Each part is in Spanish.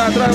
atrás.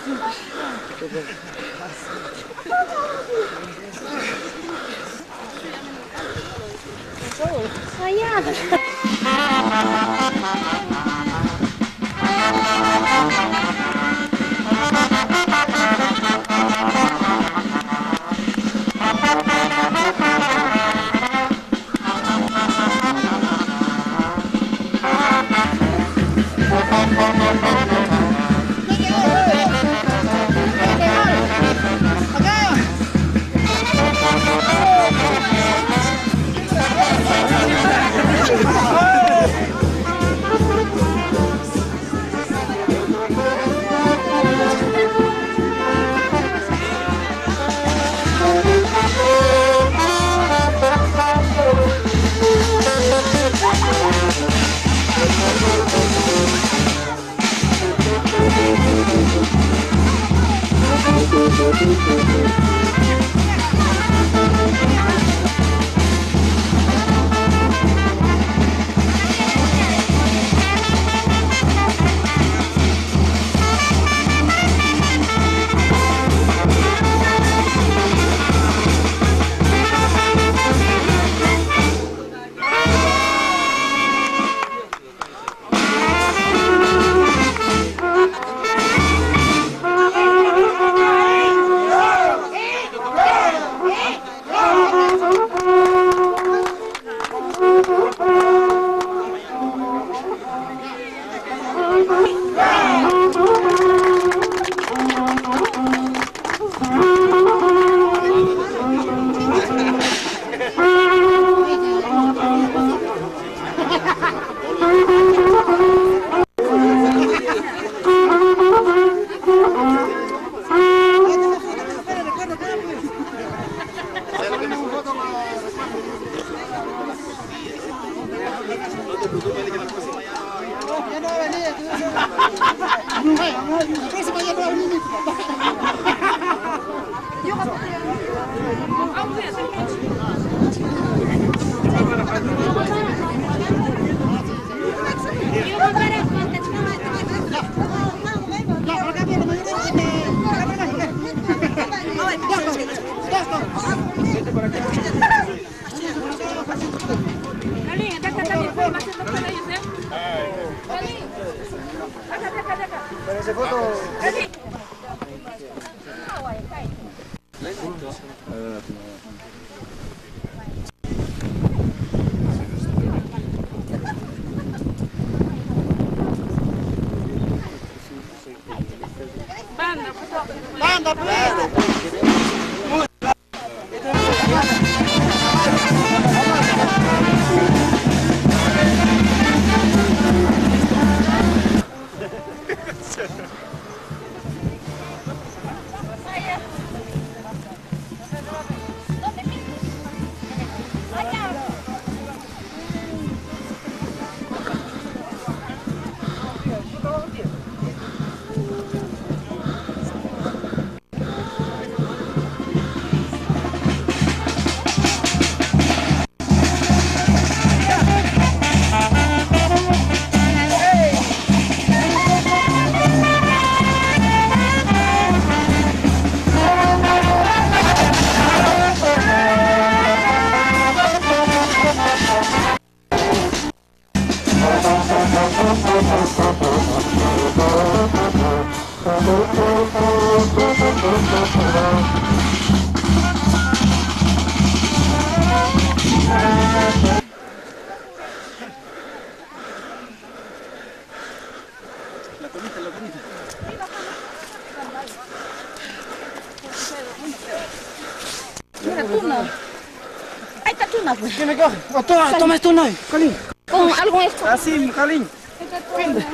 Toma esto, no, Kalin. Con algo esto. Así, Kalin. Esta tuna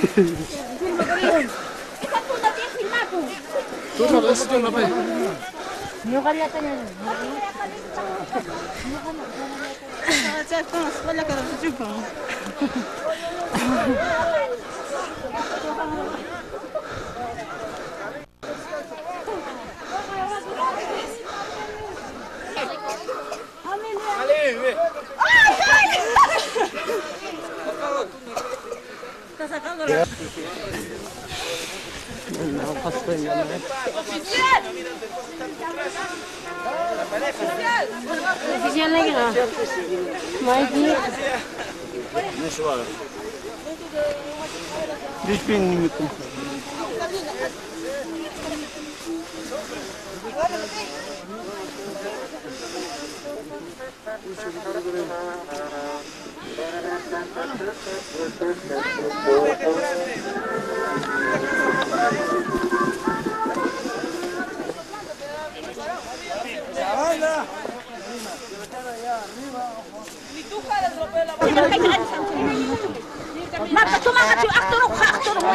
tiene filmado. Tuna, eso tuna, pe. Yo quería tener. Está sacando la... Oficial lagi na. Maigi. Dispin niyo. Marta, toma ka yung aktor ko, aktor ko.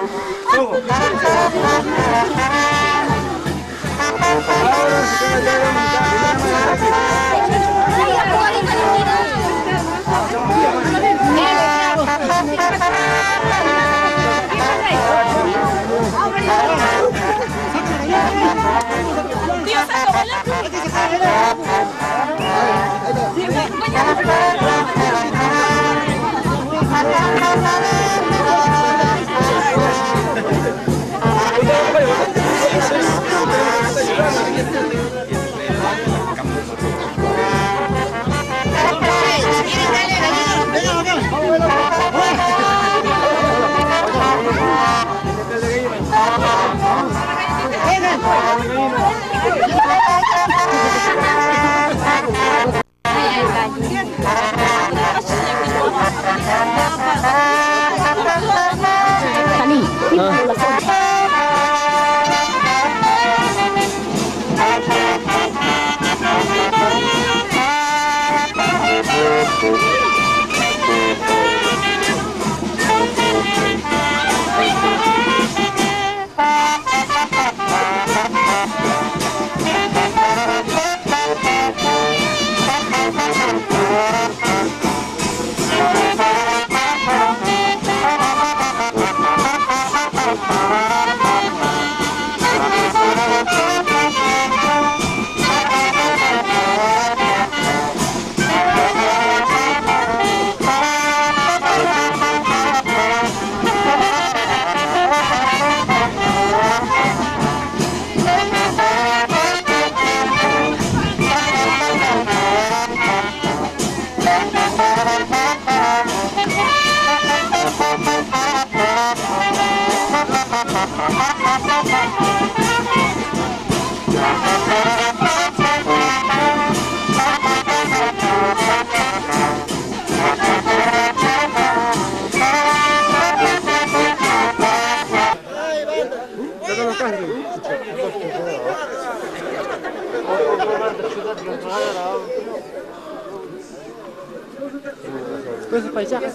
Coisa para já.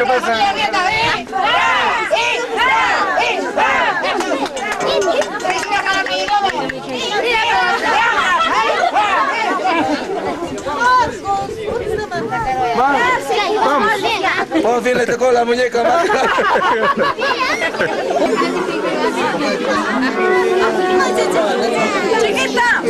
¿Qué pasa? Por fin le tocó la muñeca más. ¡Chiquita!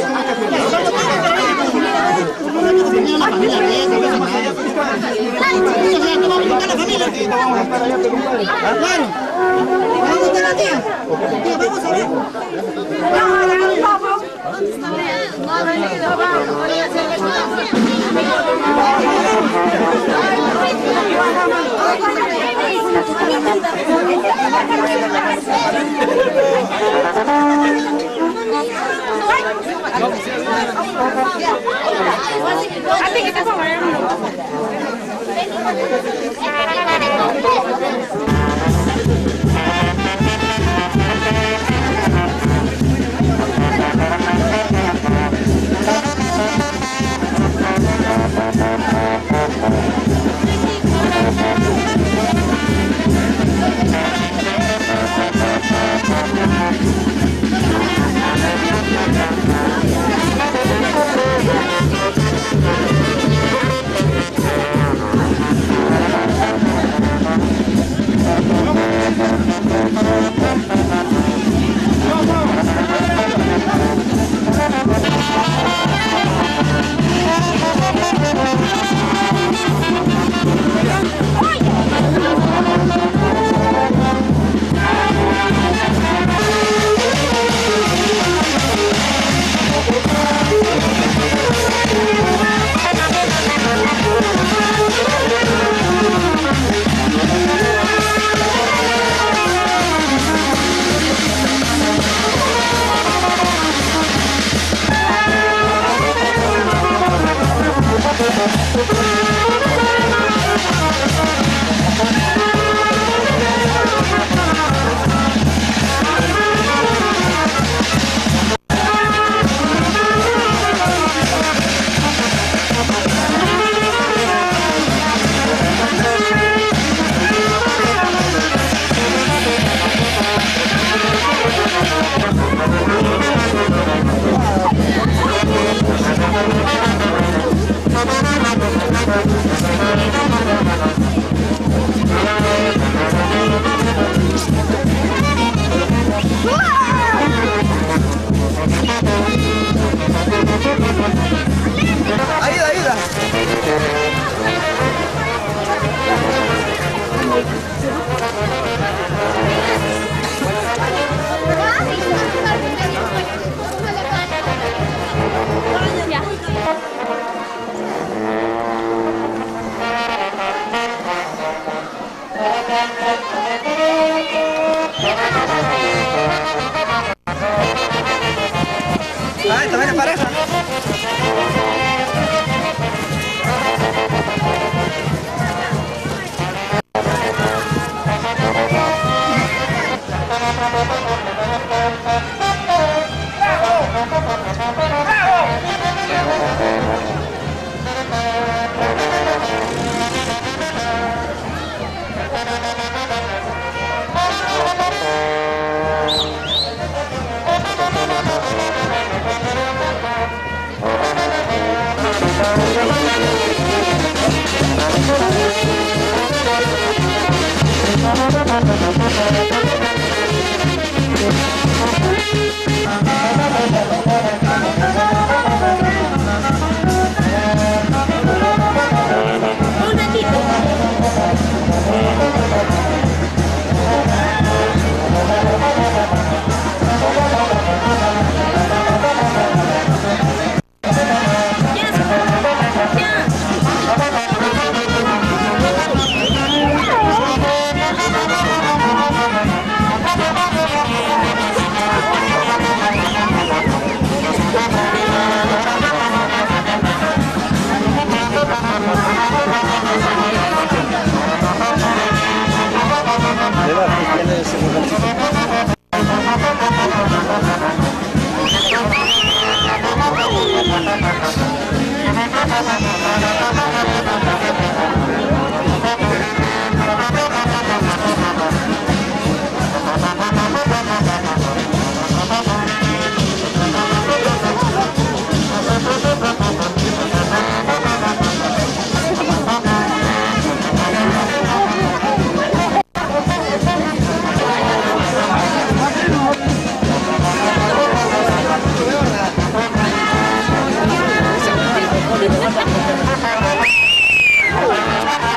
Así que te pongo.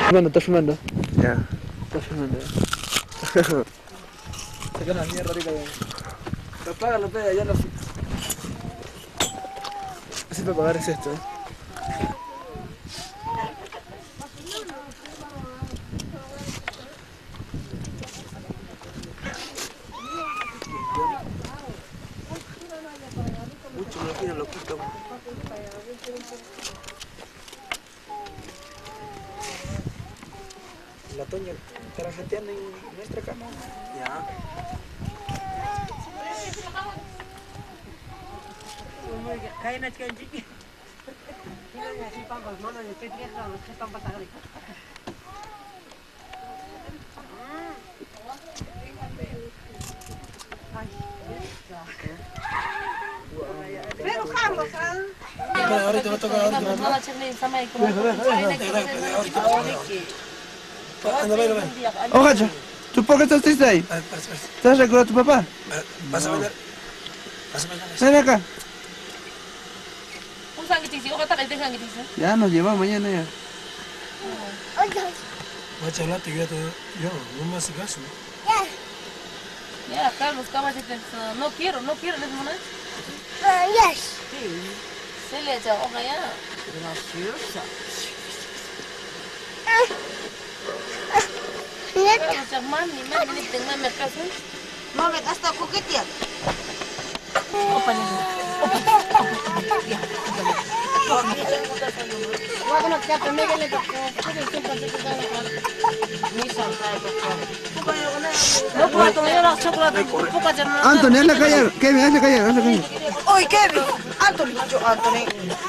Está filmando. Ya. Está filmando. Saca la mierda ahorita. Apágalo, pega, ya no. Así para pagar es esto. Mucho me imagino lo quito. La Toña estará genteando en nuestra cama. Ya. Ahorita va a tocar Oh, gacho, ¿tú por qué estás triste ahí? ¿Te has recordado a tu papá? Vas a bailar. Vas a bailar. Ven acá. Un sanguitis, ojo, está el sanguitis. Ya nos llevamos mañana ya. Voy a charlar, te quedo yo, no me hace caso. Ya, Carlos, cámate, no quiero, ¿les monas? Yes. Se le echa hoja ya. Carlos, hermano, ni me tenga mi casa. No me gasta coquetear. Opa, no puedo tomar los chocolates. Anthony, hazle callar. Kevin, hazle callar, hazle callar. Oye, Kevin. Anthony. Yo, Anthony.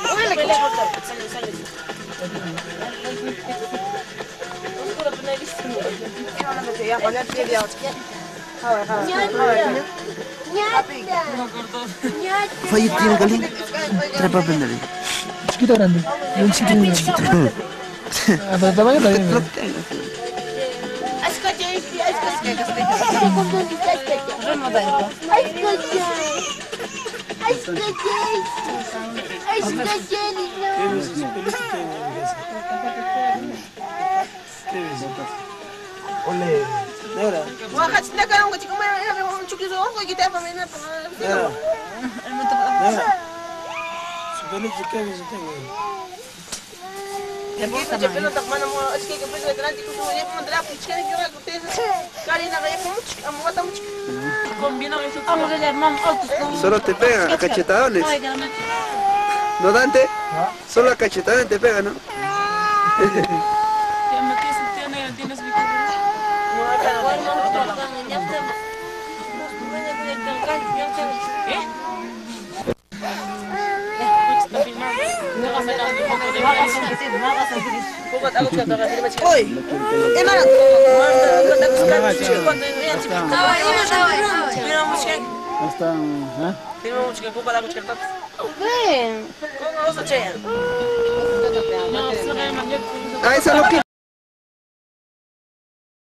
Fue tiene caliente. Trae para prenderle. Chiquito o grande. Un chiquito. Hasta el tamaño también. Lo que tenga. Ole, negra. Wah, kita kan nggak cukup mana cukup so, kita apa mana? Negra. Su peluche, Kevin, se tengo. Ya kita je pelo tak mana mau, asyik ke pelo grande tu semua dia mandra puchkan que eu tenho. Karina vai com muito, amo botar muito. Combina eso. Vamos a llamar autos. Solo te pegan a cachetadones. ¿No, Dante? Solo a cachetadones te pegan, ¿no? Oi, emang. Ah, esa lo quito.